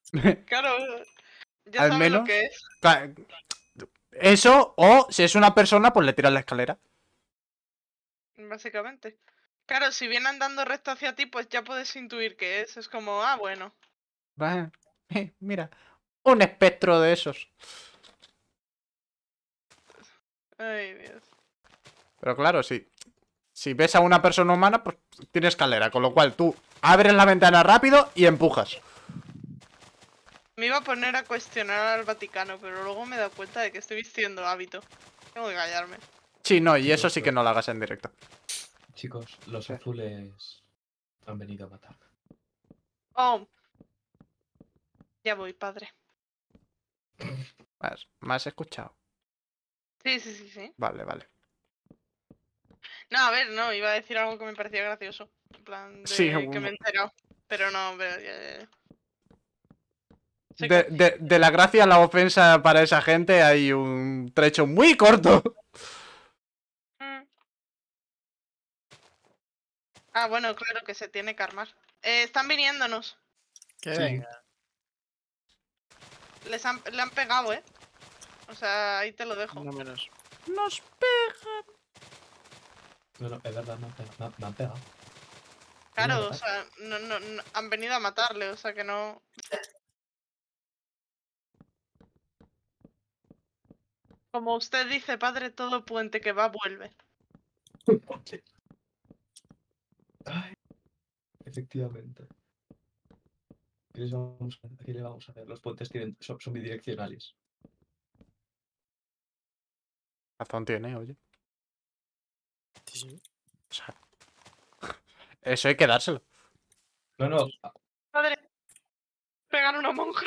Claro, ya Al saben lo menos. que es. Eso, o si es una persona, pues le tiras la escalera. Básicamente. Claro, si viene andando recto hacia ti, pues ya puedes intuir qué es. Es como, ah, bueno. Mira, un espectro de esos. Ay, Dios. Pero claro, si ves a una persona humana, pues tiene escalera. Con lo cual tú abres la ventana rápido y empujas. Me iba a poner a cuestionar al Vaticano, pero luego me he dado cuenta de que estoy vistiendo hábito. Tengo que callarme. Sí, no, y eso sí que no lo hagas en directo. Chicos, los ¿Qué? azules han venido a matar. Oh, ya voy, padre. ¿Me has escuchado? Sí, sí, sí, sí. Vale, vale. No, a ver, no, iba a decir algo que me parecía gracioso. En plan, Sí, de que me he enterado. Pero no, pero ya. Soy de la gracia a la ofensa para esa gente hay un trecho muy corto. Mm. Ah, bueno, claro que se tiene que armar. Están viniéndonos. Que Sí. venga. Le han pegado, ¿eh? O sea, ahí te lo dejo. No menos. Nos pegan. No, es verdad, me han pegado. Claro, o matar? sea, no, han venido a matarle, o sea que no. Como usted dice, padre, todo puente que va vuelve. Ay, efectivamente. ¿Qué le vamos a hacer? Los puentes son bidireccionales. Razón tiene, oye. Sí, sí. O sea, eso hay que dárselo. No. Padre, pegan a una monja.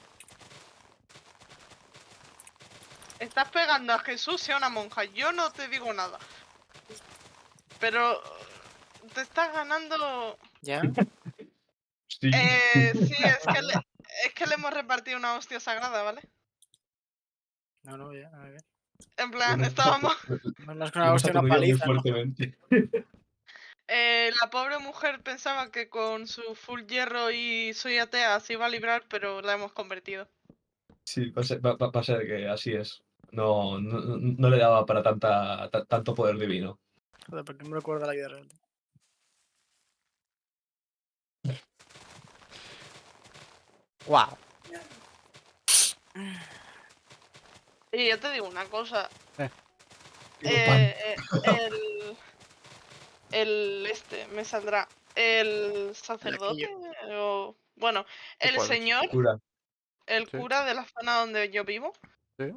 Estás pegando a Jesús y a una monja. Yo no te digo nada. Pero te estás ganando. ¿Ya? Sí. Sí, es que le hemos repartido una hostia sagrada, ¿vale? No, ya, a ver. En plan, estábamos. Más que Lo una hemos hostia, una aturdido muy paliza, ¿no? fuertemente. La pobre mujer pensaba que con su full hierro y soy atea se iba a librar, pero la hemos convertido. Sí, va a ser que así es. No le daba para tanto poder divino. Joder, porque me recuerda la vida real. Wow. Y yo te digo una cosa. Eh. Me saldrá. El sacerdote, o bueno, el pueblo. señor, Cura. el Sí. cura de la zona donde yo vivo, ¿Sí?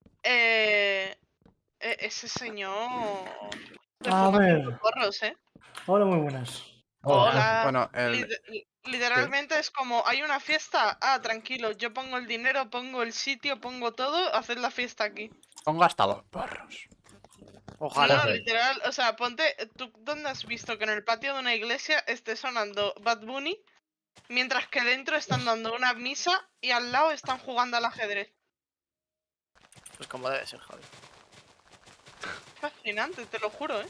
ese señor se A fuma ver. 5 porros, ¿eh? Hola, muy buenas. Hola. Bueno, Literalmente es como, hay una fiesta, tranquilo, yo pongo el dinero, pongo el sitio, pongo todo, haced la fiesta aquí. pongo hasta 2 porros. Ojalá. No, literal, o sea, ponte, ¿tú dónde has visto que en el patio de una iglesia esté sonando Bad Bunny, mientras que dentro están dando una misa y al lado están jugando al ajedrez? Pues como debe ser, joder. Fascinante, te lo juro, ¿eh?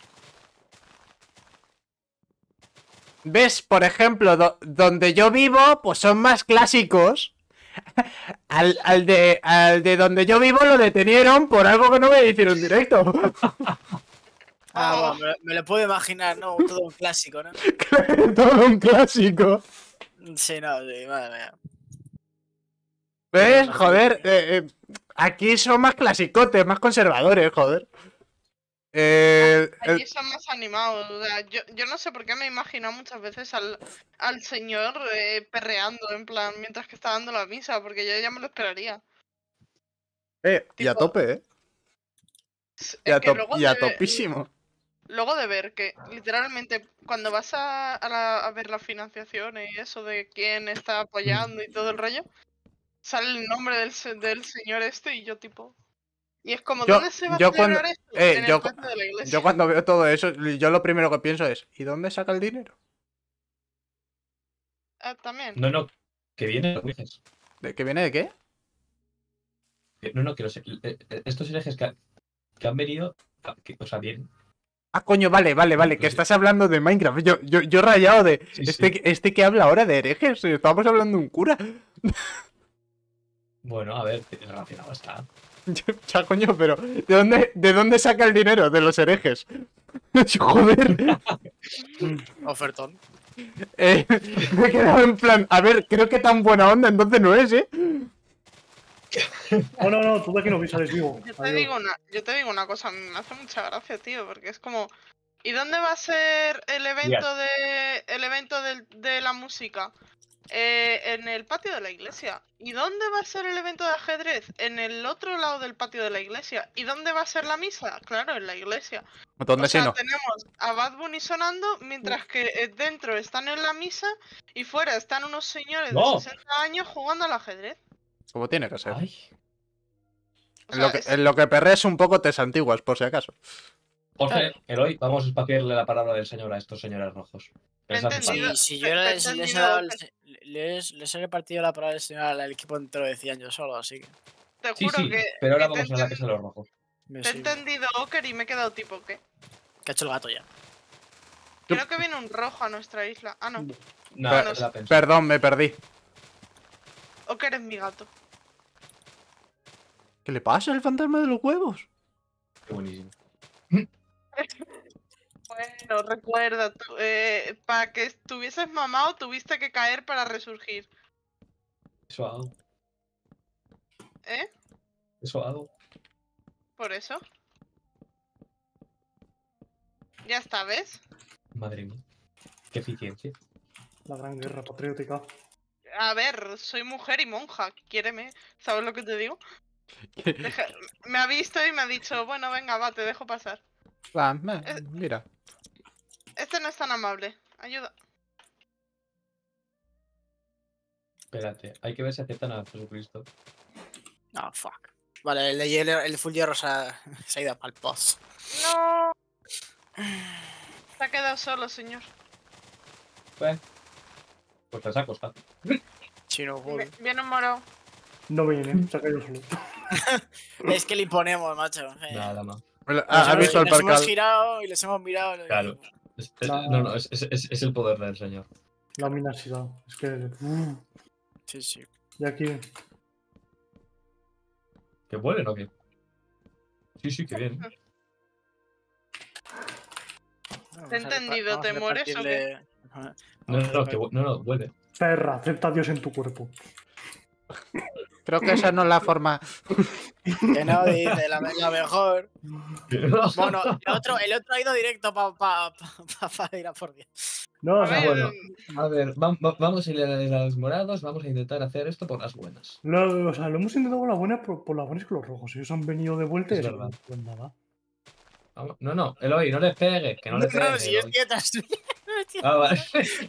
¿Ves? Por ejemplo, donde yo vivo, pues son más clásicos. Al de donde yo vivo lo detenieron por algo que no me hicieron directo. Oh. Bueno, me lo puedo imaginar, ¿no? Todo un clásico, ¿no? Todo un clásico. Sí, no, sí, madre mía. ¿Ves? No, Joder, aquí son más clasicotes, más conservadores, joder. Allí son más animados, o sea, yo no sé por qué me he imaginado muchas veces al señor perreando, en plan, mientras que está dando la misa, porque yo ya me lo esperaría. y a Tipo, tope, ¿eh? es que luego Y a topísimo. luego de ver que literalmente cuando vas a ver la financiación y eso de quién está apoyando y todo el rollo, sale el nombre del señor este y yo tipo... Y es como, ¿dónde se va a Cuando, celebrar esto? En el patio de la yo iglesia. cuando veo todo eso, yo lo primero que pienso es, ¿y dónde saca el dinero? También. No, que viene los herejes. ¿De qué viene de qué? No, que estos herejes que han venido, o sea, bien. Ah, coño, vale, que Sí. estás hablando de Minecraft. Yo rayado de. Sí, Este que habla ahora de herejes. Estamos hablando de un cura. Bueno, a ver, relacionado está. Ya, coño, pero. ¿De dónde saca el dinero? De los herejes. Joder. Ofertón. Me he quedado en plan. A ver, creo que tan buena onda entonces no es, ¿eh? No, tú de aquí no sales vivo. Adiós. Yo te digo una cosa, me hace mucha gracia, tío, porque es como, ¿y dónde va a ser el evento de la música? En el patio de la iglesia. ¿Y dónde va a ser el evento de ajedrez? En el otro lado del patio de la iglesia. ¿Y dónde va a ser la misa? Claro, en la iglesia. ¿Dónde O sea, si no? tenemos a Bad Bunny sonando, mientras que dentro están en la misa y fuera están unos señores de ¡No! 60 años jugando al ajedrez. Como tiene que ser. Ay. O sea, es- En lo que perrees un poco te santiguas, por si acaso. Jorge, Eloy, vamos a espaciarle la palabra del señor a estos señores rojos. Les hace Entendido. falta. Si Te- yo te he les he entendido, dado, les he repartido la palabra del señor al equipo entero de 100 yo solo, así que. Te Sí, juro sí, que, pero ahora que vamos a la casa de los rojos. Me te he sirve. entendido, Oker, y me he quedado tipo, ¿qué? Que ha hecho el gato ya. Creo que viene un rojo a nuestra isla. Ah, no. Nada, Bueno, la pensé. Perdón, me perdí. Oker es mi gato. ¿Qué le pasa al fantasma de los huevos? Qué buenísimo. Bueno, recuerda, para que estuvieses mamado tuviste que caer para resurgir. Eso hago. ¿Eh? Eso hago. Por eso. Ya está, ¿ves? Madre mía. Qué eficiencia. La gran guerra patriótica. A ver, soy mujer y monja, quiéreme. ¿Sabes lo que te digo? Me ha visto y me ha dicho, bueno, venga, va, te dejo pasar. Ah, mira. Este no es tan amable. Ayuda. Espérate, hay que ver si aceptan a Jesucristo. No, fuck. Vale, el full hierro se ha ido al post. No. Se ha quedado solo, señor. Pues te saco, está. Chino, joder. Viene un morado. No viene, se ha caído solo. Es que le imponemos, macho. Nada más. Ha visto el Nos hemos percal. girado y les hemos mirado. Claro. No, es el poder del señor. La ominosidad. Es que. Sí, sí. Y aquí. ¿Que vuelen o qué? Sí, que bien. Te he entendido, ¿te mueres o qué? No, vuelve. Perra, acepta a Dios en tu cuerpo. Creo que esa no es la forma. Que no, dice, la mejor. Bueno, el otro ha ido directo para ir a por Dios. No, o A sea, ver, bueno. A ver, vamos a ir a los morados, vamos a intentar hacer esto por las buenas. lo hemos intentado por la buena, por las buenas que los rojos. Ellos han venido de vuelta y Es eso verdad. no es nada. Vamos. No, Eloy, no le pegues, que no le pegues. No, si yo Eloy. estoy detrás tuyo. Ah, vale.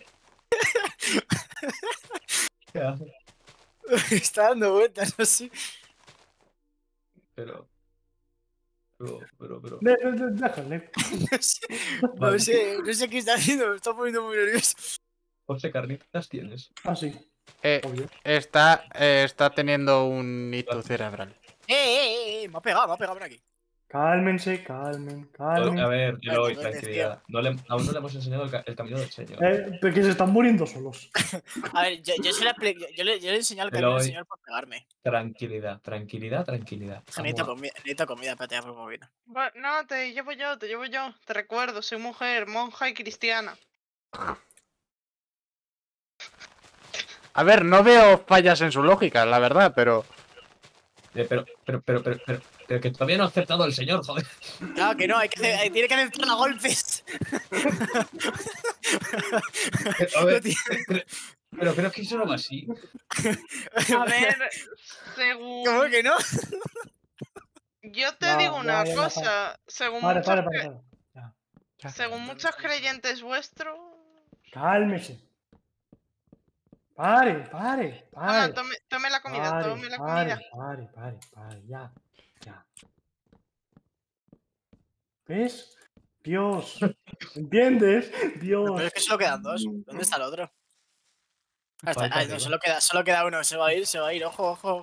¿Qué hace? Está dando vueltas así. Pero. Déjale. No sé qué está haciendo, me está poniendo muy nervioso. José, carnitas tienes. Ah, sí, obvio. Está teniendo un hito cerebral. Me ha pegado, ven aquí. Cálmense, calmen. A ver, Eloy, Vale, tranquilidad. Aún no le hemos enseñado el camino del Señor. Pero que se están muriendo solos. A ver, yo le he enseñado el camino al señor por pegarme. Tranquilidad. Necesito comida, espérate, por un poquito. No, te llevo yo. Te recuerdo, soy mujer, monja y cristiana. A ver, no veo fallas en su lógica, la verdad, pero. Pero que todavía no ha aceptado el Señor, joder. Claro que no, tiene que aceptar a golpes. A ver, pero creo que eso no va así. A ver, según... ¿Cómo que no? Yo te Ya, digo una ya, cosa. Según Para. según muchos creyentes vuestros... Cálmese. Pare. Toma, tome la comida, tome la comida. Pare, ya. ¿Ves? Dios. ¿Entiendes? Dios. Pero es que solo quedan dos. ¿Dónde está el otro? Falta No, arriba. solo queda uno. Se va a ir. Ojo.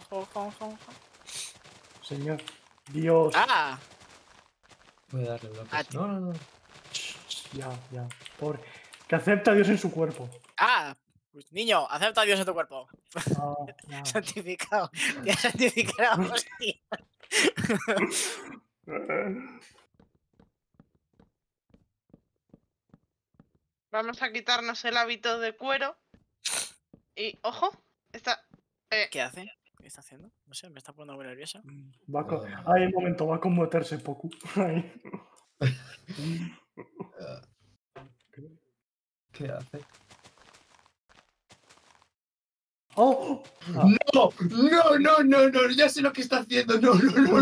Señor. Dios. ¡Ah! Voy a darle bloques. Ah, tío. No. Ya. Pobre. Que acepta a Dios en su cuerpo. Ah, pues, niño, acepta a Dios en tu cuerpo. Ah, ya. Santificado. Te has santificado. Hostia. Vamos a quitarnos el hábito de cuero. Y, ojo, está... ¿Qué hace? ¿Qué está haciendo? No sé, me está poniendo muy nervioso. Ay, un momento, va a convertirse poco. Ay. ¿Qué hace? ¡Oh! Ah, No, ya sé lo que está haciendo. No.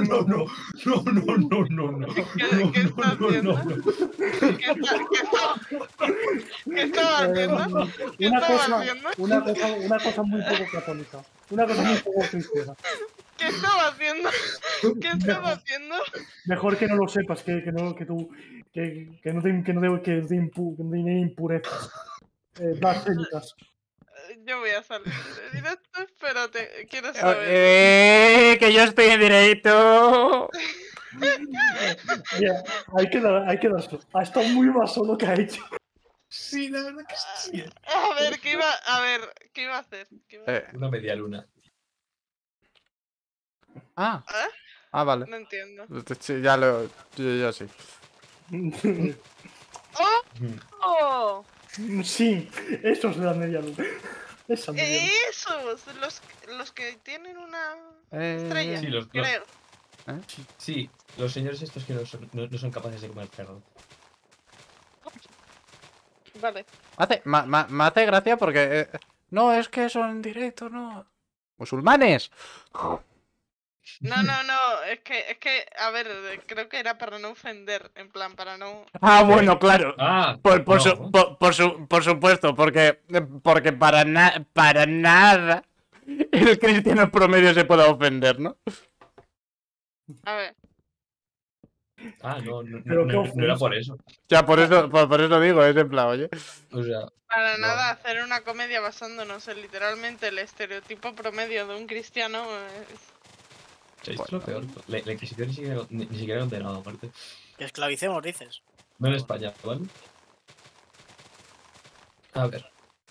¿Qué está haciendo? ¿Qué estaba haciendo? ¿Qué estaba haciendo? una cosa muy poco católica. Una cosa muy poco cristiana. ¿Qué estaba haciendo? ¿Qué estaba haciendo? Mejor que no lo sepas, que no te impurezas. Blasfémicas. Yo voy a salir de directo, espérate, quiero saber. Que yo estoy en directo. Ya, hay que dárselo. Ha estado muy baso lo que ha hecho. Sí, la verdad que sí. A ver, ¿qué iba a hacer? Una media luna. Ah, ¿Eh? vale. No entiendo. Sí, ya lo. Yo sí. ¡Oh! ¡Oh! Sí, eso es la media luna. Esa media luna. Esos, los que tienen una estrella, Sí, creo. Sí, los señores estos que no son capaces de comer perro. Vale. Me hace gracia porque. No, es que son en directo, no. ¡Musulmanes! No, es que, a ver, creo que era para no ofender, en plan, para no... Ah, bueno, claro. Ah, Por supuesto, porque para nada el cristiano promedio se pueda ofender, ¿no? A ver, Pero qué no era ofensa. por eso. Ya, por eso digo, es en plan, oye. O sea, para no. nada hacer una comedia basándonos en literalmente el estereotipo promedio de un cristiano Esto es lo peor. La Inquisición ni siquiera ha condenado a muerte. Que esclavicemos, dices. No en España, ¿vale? A ver.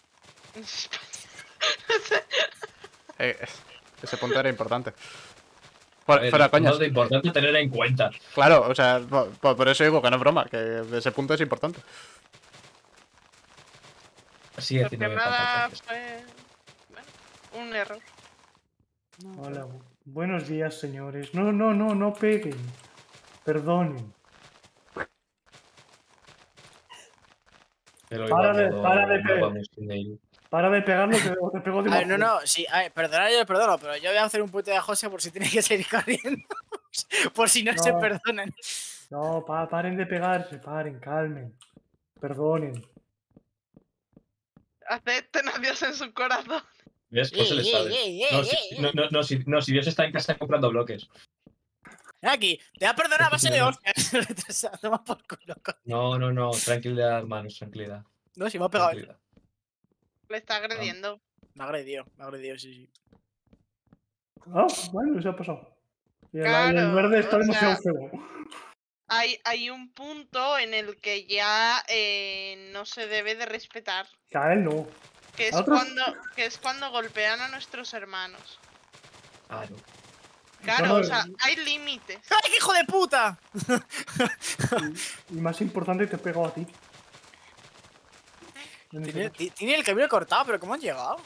Ese punto era importante. A ver, Fuera coñas. es de importante tener en cuenta. Claro, o sea, por eso digo que no es broma, que ese punto es importante. Sigue Porque haciéndome nada falta. fue... bueno, un error. Hola, buenos días, señores. No peguen. Perdonen. Pero Para de pegarlo que te pego de A ver, bajo. sí, a ver, perdonar yo le perdono, pero yo voy a hacer un puente de José por si tiene que seguir corriendo. Por si no se No. perdonan. No, paren de pegarse, calmen. Perdonen. Acepten a Dios en su corazón. ¿Ves? José le sabe. Si Dios está en casa comprando bloques. Ven aquí, te va a perdonar a base de hostias. Toma por culo. No. Tranquilidad, hermanos, tranquilidad. No, si me ha pegado. Tranquilidad. Le está agrediendo. Me ha agredido, sí. Ah, bueno, se ha pasado. Y el Claro, verde está o demasiado sea, feo. hay un punto en el que ya no se debe de respetar. Que a él no. Que es, ¿A otros? que es cuando golpean a nuestros hermanos. Ah, no. Claro, No, o sea, hay límites. ¡Ay, qué hijo de puta! Y más importante, te he pegado a ti. Tiene el camino cortado, pero ¿cómo han llegado?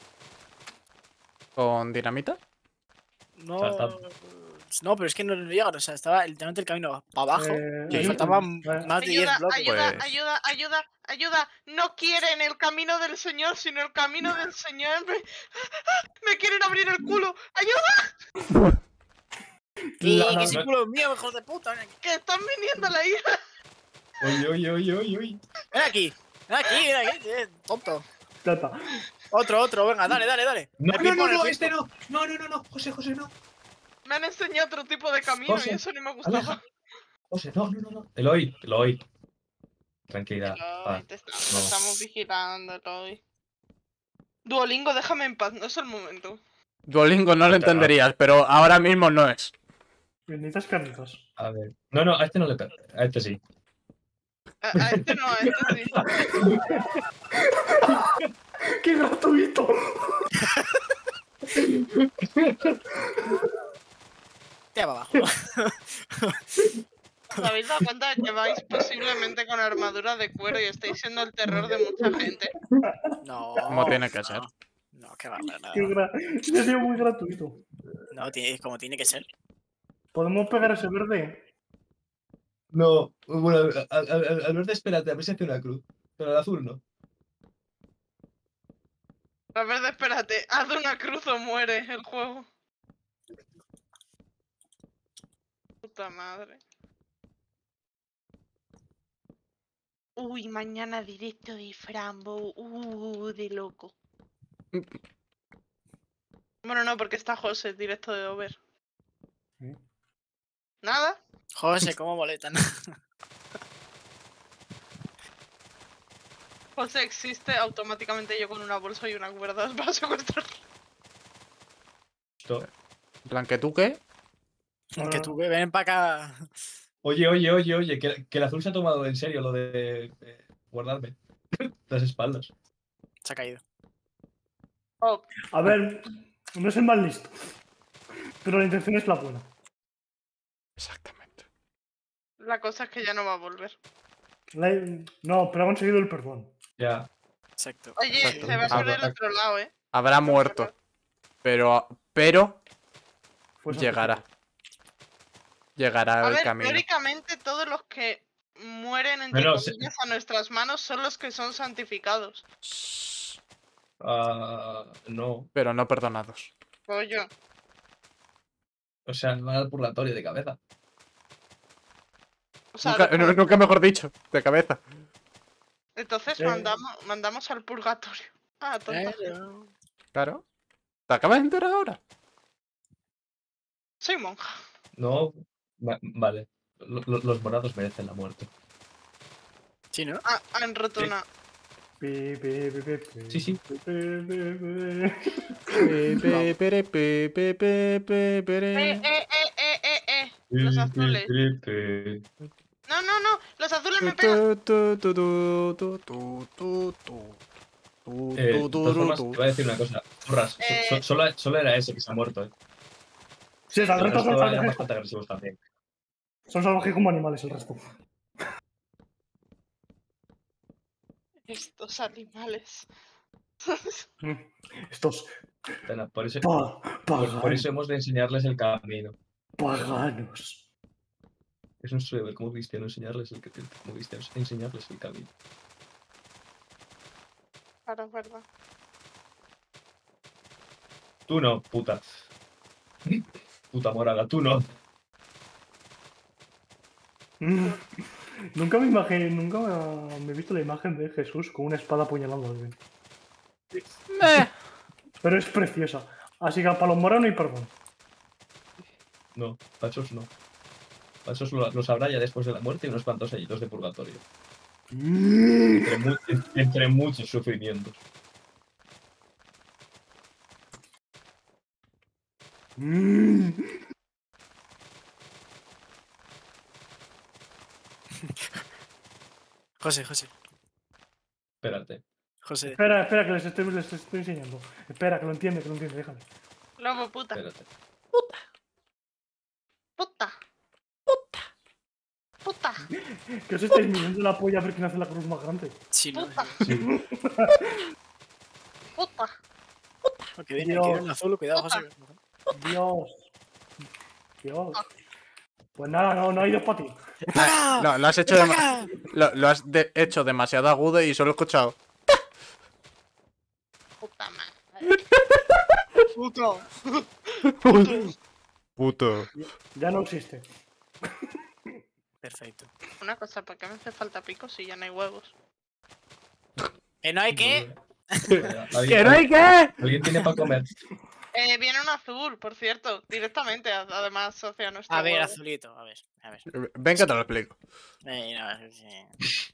¿Con dinamita? No. Saltando. No, pero es que no llegan, o sea, estaba literalmente el camino para abajo y sí. faltaban más de 10 bloques. Ayuda. No quieren el camino del Señor, sino el camino del Señor. Me quieren abrir el culo. ¡Ayuda! Que ese culo mío, hijos de puta. Que están viniendo a la isla. Oye. Ven aquí, tonto. Tata. Otro, venga, dale. No, este no. No. José, no. Me han enseñado otro tipo de camino José, y eso no me gustaba. José, no. Eloy. Tranquilidad. Eloy, te estamos vigilando, Eloy. Duolingo, déjame en paz, no es el momento. Duolingo no lo entenderías, pero ahora mismo no es. Benditas carnitas. A ver. No, a este no le pega. A este sí. A este no, a este sí. ¡Qué gratuito! Te va abajo. ¿Os habéis dado cuenta? Lleváis posiblemente con armadura de cuero y estáis siendo el terror de mucha gente. No. Como tiene que ser. No, que va, nada. Ese ha sido muy gratuito. No, como tiene que ser. ¿Podemos pegar ese verde? No, bueno, al verde espérate, a ver si hace una cruz. Pero al azul no. A ver, espérate, haz una cruz o muere el juego. Puta madre. Uy, mañana directo de Frambo. De loco. Bueno, no, porque está José, directo de Over. Sí. ¿Nada? José, ¿cómo boletan? José existe, automáticamente yo con una bolsa y una cuerda os va a secuestrar. Esto. En plan, ¿que tú qué? Que tú ven para acá. Oye, que el azul se ha tomado en serio lo de guardarme las espaldas. Se ha caído. Oh, A ver, no es el más listo. Pero la intención es la buena. Exactamente. la cosa es que ya no va a volver. No, pero ha conseguido el perdón. Ya. Exacto. Oye, Exacto. se va por el Ah, otro lado, ¿eh? Habrá muerto. Pero Fue llegará. Llegará A el ver, camino. teóricamente todos los que mueren entre Bueno, comillas a nuestras manos son los que son santificados. No. Pero no perdonados. Pollo. O sea, van al purgatorio de cabeza. O sea, Nunca mejor dicho, de cabeza. entonces mandamos al purgatorio. Ah, tonta. Claro. ¿Te acabas de enterar ahora? Soy monja. No. Vale. Los morados merecen la muerte. Sí, ¿no? Ah, han roto una. Sí, sí. Los azules. No. Los azules me pegan. De todas formas, te voy a decir una cosa. Porras, solo era ese que se ha muerto, Sí, o sea, el El resto resto son eran salvajes. bastante agresivos también. Son salvajes como animales el resto. Estos animales. Estos Pena, Por eso paganos. hemos de enseñarles el camino. Paganos. Es nuestro deber como cristianos enseñarles enseñarles el camino. Claro, es verdad. Tú no, puta. Puta moraga, tú no. Nunca me he visto la imagen de Jesús con una espada apuñalando a alguien. Pero es preciosa. Así que para los moranos no hay perdón. No, Pachos no. Pachos lo sabrá ya después de la muerte y unos cuantos añitos de purgatorio. Entre muchos sufrimientos. José. Espérate. José. Espera, que les estoy enseñando. Espera, que lo entiende, déjame. Lobo, puta. Espérate. Puta. Que os estáis midiendo la polla a ver quién hace la cruz más grande. Sí, ¿no? Puta. Sí. Puta. Que viene Dios. el azul, cuidado, José. Dios. Pues nada, no hay dos para ti. No, lo has hecho hecho demasiado agudo y solo he escuchado. Puta madre. Puto. Puto. Ya no existe. Perfecto. Una cosa, ¿por qué me hace falta pico si ya no hay huevos? ¿Que no hay qué? ¿Que no hay qué? ¿Alguien tiene para comer? Viene un azul, por cierto, directamente, además, hacia nuestro A ver, huevo. azulito, a ver. Ven que te lo explico. Sí.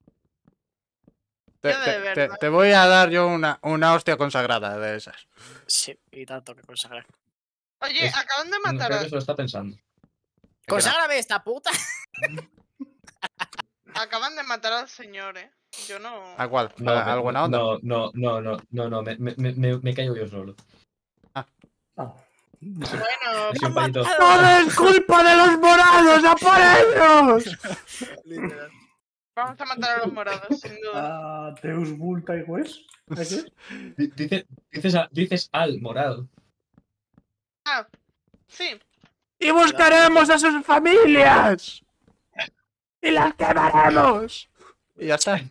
Yo de verdad. Te voy a dar yo una hostia consagrada de esas. Sí, y tanto que consagrar. Oye, acaban de matar Creo a... que se lo está pensando. ¡Conságrame esta puta! Acaban de matar al señor, Yo no. ¿A cuál? No, ¿Al buena onda? no, me caigo yo solo. Ah. Bueno, He sido un payito. ¡Todo es culpa de los morados! ¡A por ellos! Literal. vamos a matar a los morados, sin duda. Deus Vulta y Wes. ¿Ese? Dices al morado. Ah, sí. ¡Y buscaremos a sus familias! ¡Y las quemaremos! Y ya está.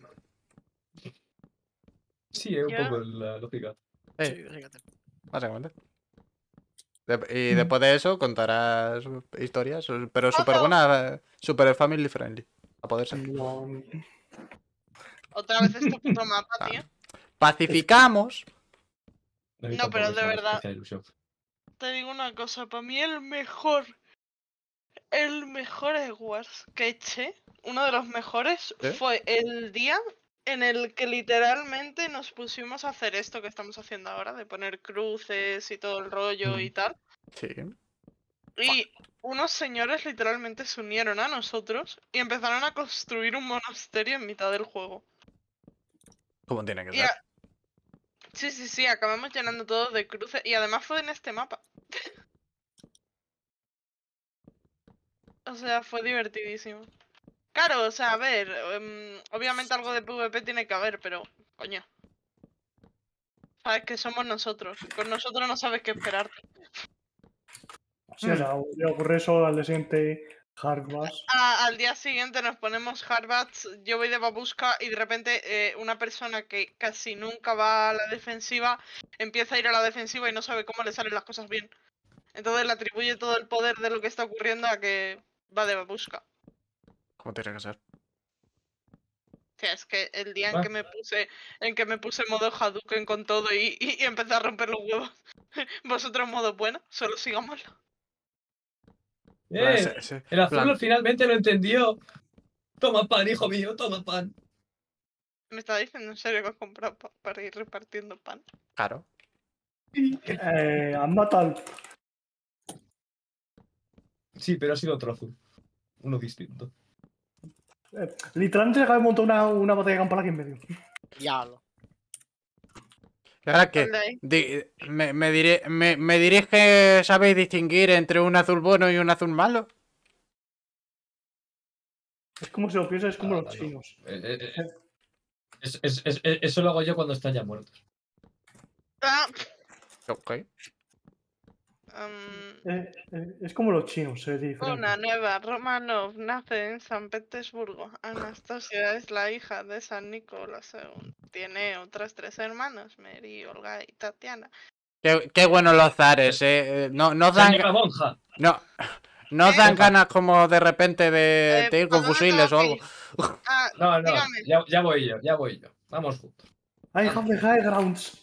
Sí, es un Ya. poco la lógica. Sí, fíjate. Básicamente. Y después de eso contarás historias, pero súper buena, súper family friendly. A poder ser. No, Otra vez este puto mapa, tío. Pacificamos. A mí No, tampoco pero es de una verdad. especial ilusión. Te digo una cosa, para mí el mejor Edwards que eché, uno de los mejores, ¿Sí? fue el día en el que literalmente nos pusimos a hacer esto que estamos haciendo ahora, de poner cruces y todo el rollo y tal. Sí. Y unos señores literalmente se unieron a nosotros y empezaron a construir un monasterio en mitad del juego. Como tiene que Y ser. sí, acabamos llenando todo de cruces y además fue en este mapa. O sea, fue divertidísimo. Claro, o sea, a ver, obviamente algo de PvP tiene que haber, pero, coño. Sabes que somos nosotros. Con nosotros no sabes qué esperarte. sí, o sea, le ocurre eso al siguiente Hardbass. Al día siguiente nos ponemos hardbats, yo voy de babushka y de repente una persona que casi nunca va a la defensiva empieza a ir a la defensiva y no sabe cómo le salen las cosas bien. Entonces le atribuye todo el poder de lo que está ocurriendo a que va de babushka. Como tiene que ser. O sea, es que el día Ah. en que me puse modo Hadouken con todo y empecé a romper los huevos. Vosotros modo bueno, solo sigámoslo. Sí, El azul plan, finalmente lo entendió. Toma pan, hijo mío, toma pan. ¿Me está diciendo en serio que has comprado para ir repartiendo pan? claro. Han matado al... Sí, pero ha sido otro azul. Uno distinto. literalmente se acaba de montar una batalla campal aquí en medio. Diablo. ¿Y ahora qué? ¿Cuál de ahí? ¿Me diréis que sabéis distinguir entre un azul bueno y un azul malo? Es como si lo piensas, es como Ah, los no. chinos. Eso lo hago yo cuando están ya muertos. Ah, Ok. Es como los chinos, es diferente. una nueva Romanov nace en San Petersburgo. Anastasia es la hija de San Nicolás II. Tiene otras 3 hermanas, Mary, Olga y Tatiana. Qué bueno los zares, No dan, Señora monja. no dan ganas como de repente de ir con ¿por dónde fusiles tengo o que algo. ir? Ah, No, dígame. ya voy yo. Vamos juntos. I have the high grounds.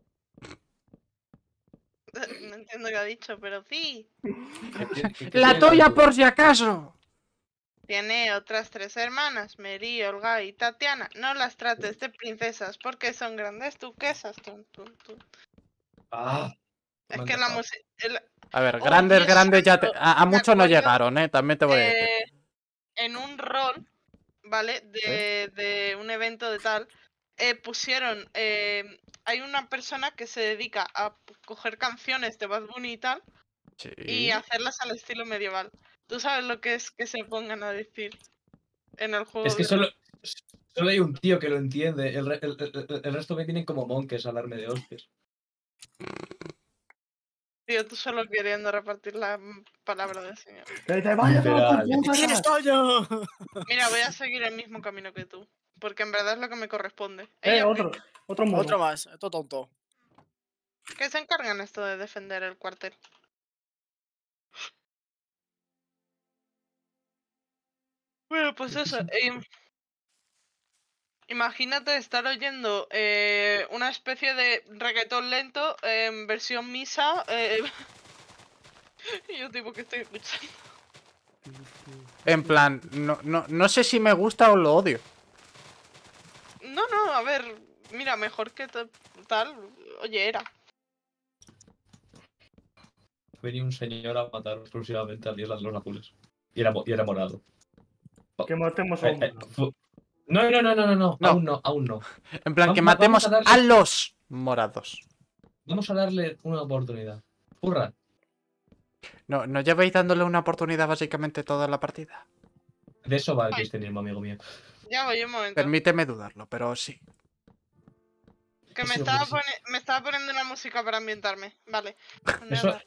No entiendo qué ha dicho, pero sí. ¡La tuya por si acaso! Tiene otras 3 hermanas, Mary, Olga y Tatiana. No las trates de princesas porque son grandes duquesas. Tun, tun, tun. Ah, Es me han que la dejado. música... A ver, Oh, grandes Dios ya santo, a me muchos no acuerdo llegaron, también te voy a decir. En un rol, ¿vale? De un evento de tal, pusieron... hay una persona que se dedica a coger canciones de Bad Bunny y tal Sí. y hacerlas al estilo medieval. ¿Tú sabes lo que es que se pongan a decir en el juego? Es que solo hay un tío que lo entiende. El resto me vienen como monjes a hablarme de hostias. Tío, tú solo queriendo repartir la palabra del señor. ¡Que te vayas a la Literal. puta ¡Tienes casa! yo! Mira, voy a seguir el mismo camino que tú. Porque en verdad es lo que me corresponde. Ella, Otro mono. Otro más, esto tonto. ¿Qué se encargan esto de defender el cuartel? Bueno, pues eso. Imagínate estar oyendo una especie de reggaetón lento en versión misa. Y yo tipo que estoy escuchando. En plan, no sé si me gusta o lo odio. No, a ver. Mira, mejor que tal. Oye, era. Venía un señor a matar exclusivamente a 10 de los azules. Y era morado. Que matemos a un No, no, no, no, no, no. No. Aún no, aún no. En plan, que Vamos matemos a darle- a los morados. Vamos a darle una oportunidad. Hurra. No, no lleváis dándole una oportunidad básicamente toda la partida. De eso va el cristianismo, amigo mío. Ya voy un momento. Permíteme dudarlo, pero sí. Que Eso me seguro estaba, que sí. me estaba poniendo una música para ambientarme. Vale. Eso,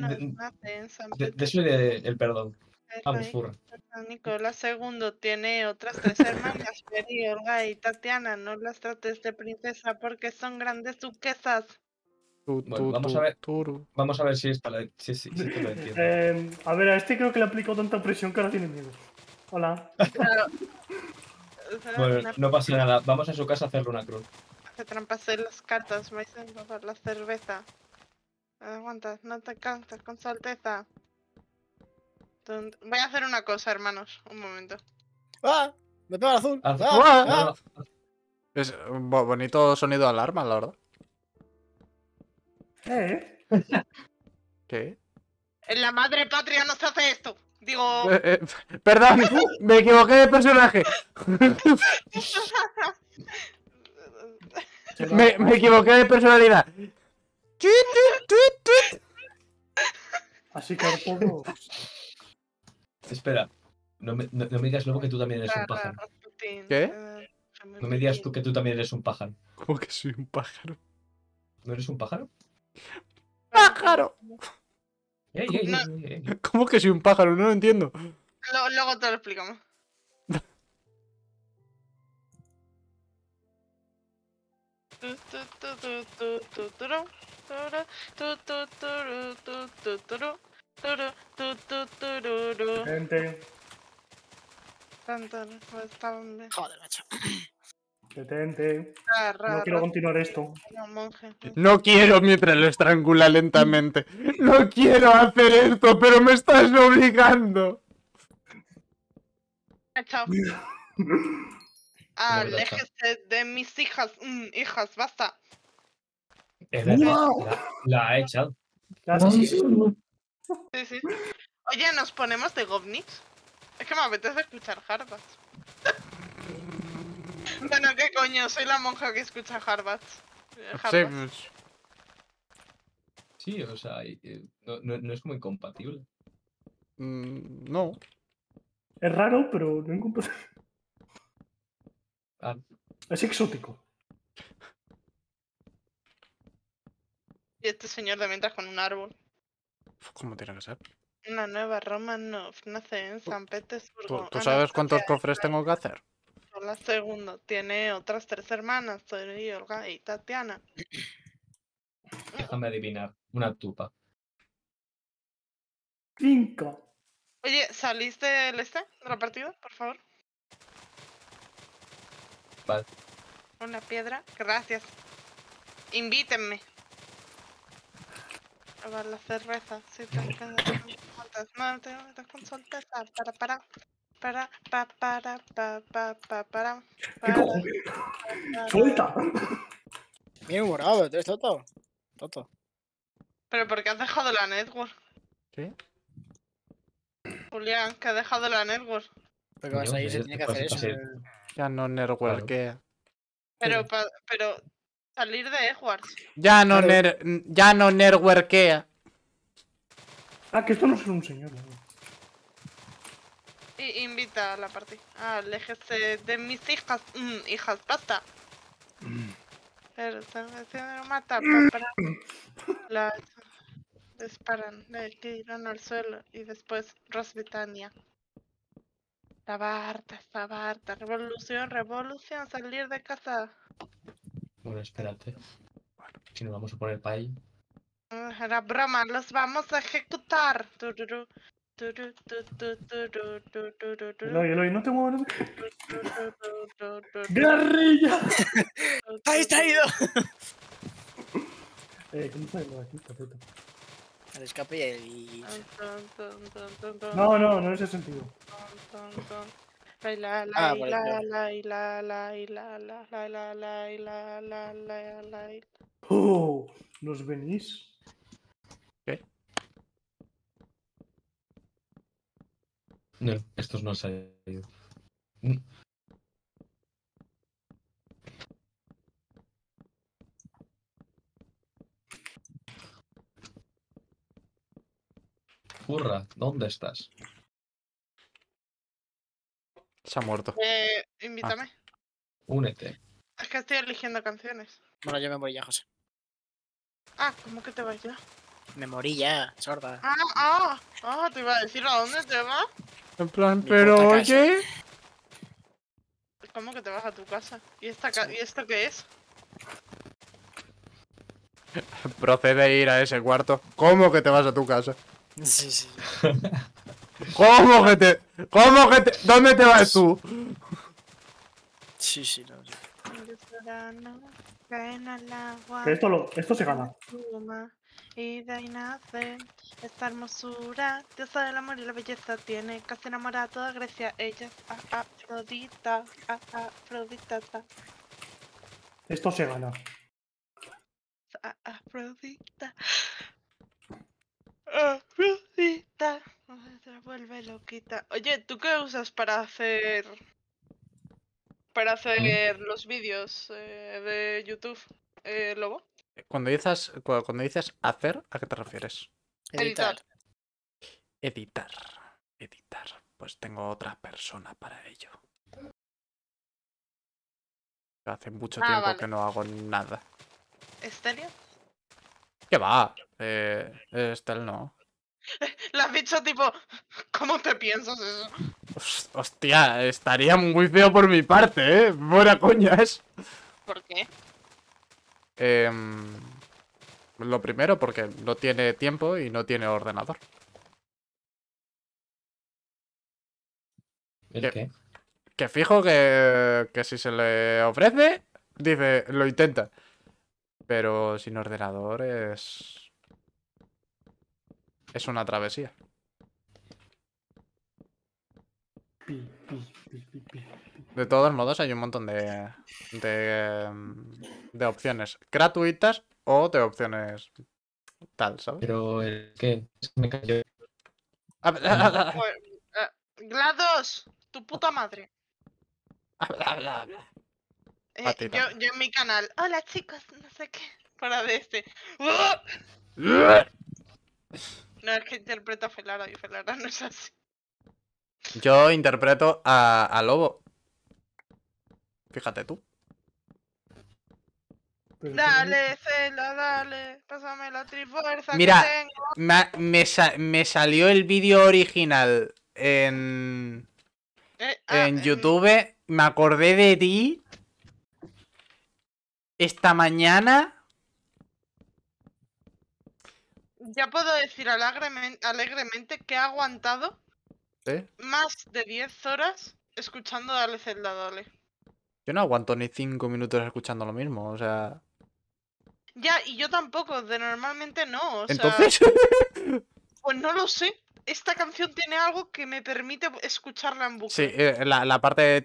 desle el perdón. Vamos, Hurra. Nicolás II tiene otras 3 hermanas, Peri, Olga y Tatiana. No las trates de princesa porque son grandes duquesas. Bueno, vamos a ver si esta si esto lo entiendo. A ver, a este creo que le ha aplicado tanta presión que ahora tiene miedo. Hola. Claro. Bueno, no pasa nada. Vamos a su casa a hacerle una cruz. Hace trampas en las cartas, vais a probar la cerveza. Aguanta, no te cansas con su alteza. Voy a hacer una cosa, hermanos. Un momento. ¡Ah! ¡Me pega el azul! Haz- ¡Ah! No, ¡Ah! no, Es un bonito sonido de alarma, la verdad. ¿Qué? En la madre patria no se hace esto. Digo, Perdón, me equivoqué de personaje. Me equivoqué de personalidad. Así que todos. Espera. No me digas luego que tú también eres un pájaro. ¿Qué? No me digas tú que tú también eres un pájaro. ¿Cómo que soy un pájaro? ¿No eres un pájaro? ¡Pájaro! ¡Ey, ey, ey, ey! ¿Cómo que soy un pájaro? No lo entiendo. Luego te lo explicamos. Detente. Joder, macho. Detente. No quiero continuar esto. No quiero mientras lo estrangula lentamente. No quiero hacer esto, pero me estás obligando. Chao. Aléjese de mis hijas. Hijas, basta. Es verdad, la ha echado. Gracias. Sí, sí. Oye, ¿nos ponemos de govnis? Es que me apetece escuchar Harvard. Bueno, ¿qué coño? Soy la monja que escucha Harvard. Sí, o sea, no es como incompatible. No. Es raro, pero no encuentro. Ah, Es exótico. Y este señor de mientras con un árbol. ¿Cómo tiene que ser? Una nueva Romanov nace en San Petersburgo. ¿Tú sabes cuántos cofres tengo que hacer? La segunda tiene otras 3 hermanas, Tori, Olga y Tatiana. déjame adivinar. Una tupa. 5. Oye, ¿salís del de la partida, por favor? Vale. Una piedra, gracias. Invítenme. A ver la cerveza, si te encantas. No, te metas con su alteza. Para. ¿Qué cojones? ¡Suelta! Bien humorado, eres toto. Toto. Pero ¿por qué has dejado la network? ¿Qué? Julián, que has dejado la network. Porque vas ahí, se tiene que hacer eso. Ya no nerwalkea. Pero salir de Edwards. Ya no nerwerkea. Ah, que esto no es un señor. ¿No? Y invita a la partida. Aléjese de mis hijas. Hijas, basta. Pero se mata. Las disparan, le tiran al suelo y después Rosbitania. Estaba harta. Revolución, salir de casa. Bueno, espérate. Si nos vamos a poner para ahí. Era broma, los vamos a ejecutar. Eloy, no te muevas. ¡Guerrilla! ¡Está distraído! ¿Cómo se llama aquí, puta? El escape y... No, en ese sentido. Oh, ¿nos venís? ¿Qué? No, estos no se han ido. Mm. Furra, ¿dónde estás? Se ha muerto. Invítame. Únete. Es que estoy eligiendo canciones. Bueno, yo me voy ya, José. Ah, ¿cómo que te vas ya? Me morí ya, sorda. Te iba a decir a dónde te vas. En plan, Mi pero puta casa. oye. ¿Cómo que te vas a tu casa? ¿Y esto qué es? Procede a ir a ese cuarto. ¿Cómo que te vas a tu casa? Sí, sí. ¿Cómo que te.? ¿Cómo que te.? ¿Dónde te vas tú? Sí, sí, no. Sí. Que esto se gana. Y de ahí nace esta hermosura, diosa del amor y la belleza, tiene casi enamorada a toda Grecia. Ella es Afrodita, Afrodita, Esto se gana. Afrodita, Afrodita. Se vuelve loquita. Oye, ¿tú qué usas para hacer los vídeos de YouTube, Lobo? Cuando dices hacer, ¿a qué te refieres? Editar. Editar. Editar. Pues tengo otra persona para ello. Hace mucho tiempo vale. que no hago nada. ¿Estéreo? ¿Qué va? Estel no. Le has dicho tipo, ¿cómo te piensas eso? Hostia, estaría muy feo por mi parte, ¿eh? Fuera coñas. ¿Por qué? Lo primero, porque no tiene tiempo y no tiene ordenador. ¿El qué? Que fijo que si se le ofrece, dice, lo intenta. Pero sin ordenador es una travesía. De todos modos, hay un montón de opciones gratuitas o de opciones tal, ¿sabes? Pero el qué, es que me cayó. Pues, GLaDOS, tu puta madre. Patita. Yo en mi canal, hola chicos, no sé qué, fuera de este. No, es que interpreto a Felara y Felara no es así. Yo interpreto a Lobo. Fíjate tú. Dale, Cela, dale, pásame la trifuerza Mira, que tengo. me salió el vídeo original en YouTube. Me acordé de ti esta mañana. Ya puedo decir alegremente que he aguantado ¿Eh? más de 10 horas escuchando Dale Zelda, dale. Yo no aguanto ni 5 minutos escuchando lo mismo, o sea. Ya, y yo tampoco, de normalmente no, o sea, Entonces. pues no lo sé. Esta canción tiene algo que me permite escucharla en Sí, bucle. la parte de.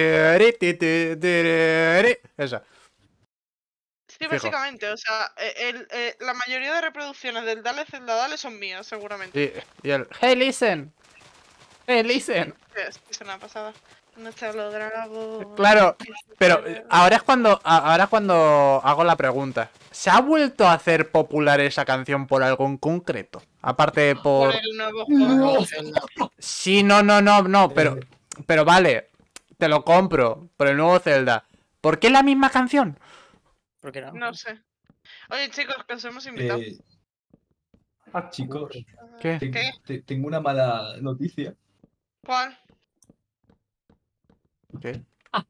Esa. Sí, Fijo. básicamente, o sea, la mayoría de reproducciones del Dale Zelda Dale son mías, seguramente. Y el. Hey, listen. Hey, listen. Es una pasada. No te hablo dragón. Claro, pero ahora es cuando hago la pregunta. ¿Se ha vuelto a hacer popular esa canción por algo en concreto? Aparte Por por. el nuevo juego. Sí, no, pero vale, te lo compro por el nuevo Zelda. ¿Por qué la misma canción? ¿Por qué no? No sé. Oye, chicos, que os hemos invitado. Chicos, ¿Qué? ¿Qué? tengo una mala noticia. ¿Cuál? ¿Qué?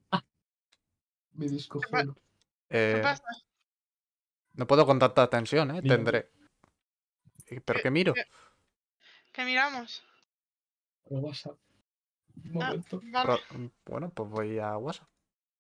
Me descojono. ¿Qué pasa? No puedo con tanta tensión, Mira, tendré. ¿Pero qué miro? ¿Qué miramos? Por WhatsApp. Un Ah, momento. vale. Bueno, pues voy a WhatsApp.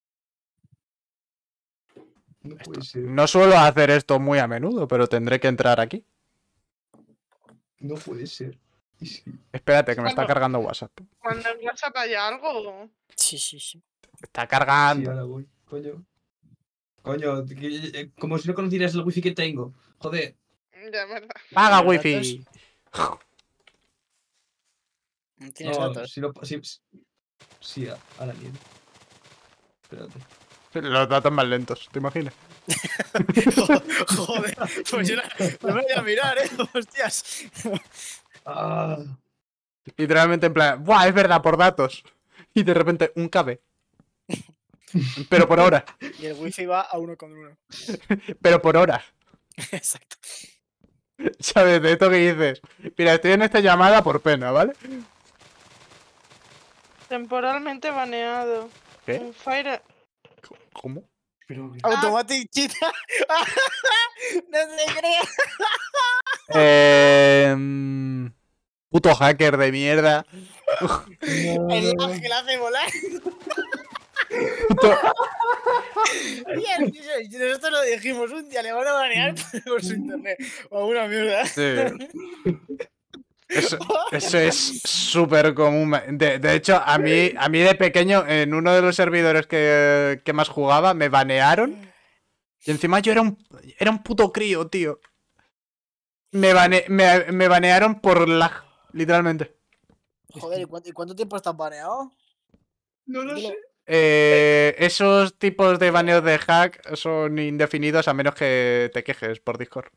No puede ser. No suelo hacer esto muy a menudo, pero tendré que entrar aquí. No puede ser. Y sí. Espérate, que me está Cuando- cargando WhatsApp. Cuando en WhatsApp haya algo. Sí, sí, sí. Está Sí, cargando. ahora voy. Coño, como si no conocieras el wifi que tengo. Joder. Ya, verdad. Paga ¿Tienes wifi. ¿Tienes No, datos? si Sí, ahora viene. Espérate. Los datos más lentos, ¿te imaginas? Joder, pues yo no me voy a mirar, hostias. Ah, Literalmente en plan, ¡buah! Es verdad, por datos. Y de repente, un KB. Pero por hora. Y el wifi va a 1,1. Pero por hora. Exacto. ¿Sabes? De esto que dices. Mira, estoy en esta llamada por pena, ¿vale? Temporalmente baneado. ¿Qué? Un fire. ¿Cómo? Pero, Automatic cheat. No se crea. Puto hacker de mierda. El lag que la hace volar. Puto... Y nosotros lo dijimos un día, le van a banear por su internet. O una mierda. Sí. Eso es súper común. De hecho, a mí de pequeño, en uno de los servidores que más jugaba, me banearon. Y encima yo era un puto crío, tío. Me banearon por lag, literalmente. Joder, ¿y cuánto tiempo estás baneado? no lo sé. Esos tipos de baneos de hack son indefinidos a menos que te quejes por Discord.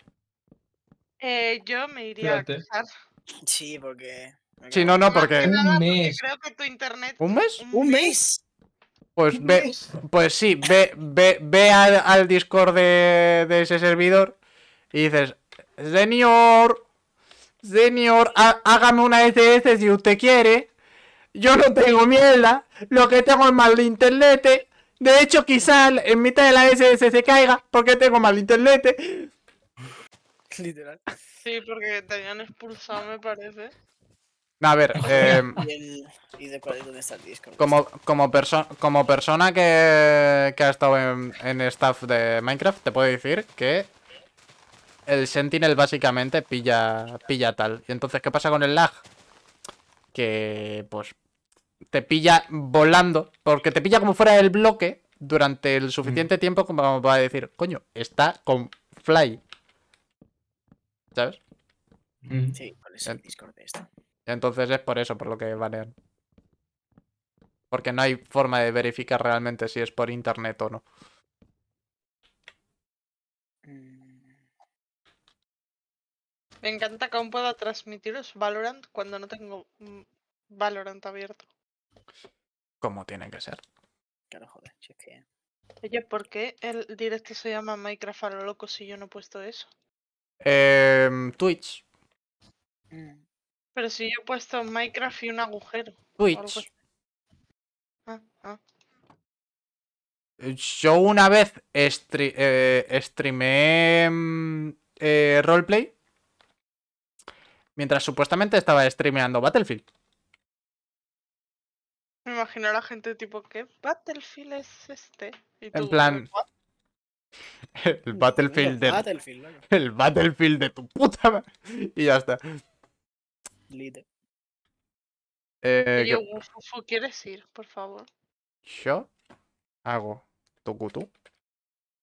Yo me iría Espérate. a quejar. Sí, porque. Sí, no, Más que porque... nada porque mes. creo que tu internet. ¿Un mes? ¿Un mes? Pues Un ve, mes. pues sí, ve al Discord de ese servidor y dices, señor, hágame una SS si usted quiere. Yo no tengo mierda, lo que tengo es mal de internet. De hecho, quizá en mitad de la SS se caiga porque tengo mal internet. Literal. Sí, porque te habían expulsado, me parece. A ver, ¿Y de cuál es dónde está el Discord? como persona que ha estado en staff de Minecraft, te puedo decir que el Sentinel básicamente pilla tal. Y entonces, ¿qué pasa con el lag? Que, pues, te pilla volando, porque te pilla como fuera del bloque durante el suficiente tiempo como para decir, coño, está con fly. ¿Sabes? Sí, ¿cuál es el Discord de esto? Entonces es por eso, por lo que banean. Porque no hay forma de verificar realmente si es por internet o no. Me encanta que aún pueda transmitiros Valorant cuando no tengo Valorant abierto. Como tiene que ser. Claro, joder, si es que. Oye, ¿por qué el directo se llama Minecraft a lo loco si yo no he puesto eso? Twitch. Pero si yo he puesto Minecraft y un agujero. o algo así. Twitch. Ah. Yo una vez streameé roleplay mientras supuestamente estaba streameando Battlefield. Me imagino a la gente tipo, ¿qué Battlefield es este? Y En tú, plan, "¿What?". el Battlefield Battlefield, loco. el Battlefield de tu puta madre. Y ya está. Lite. Oye, ¿Qué- Wufufu, ¿quieres ir, por favor? Yo hago tucutú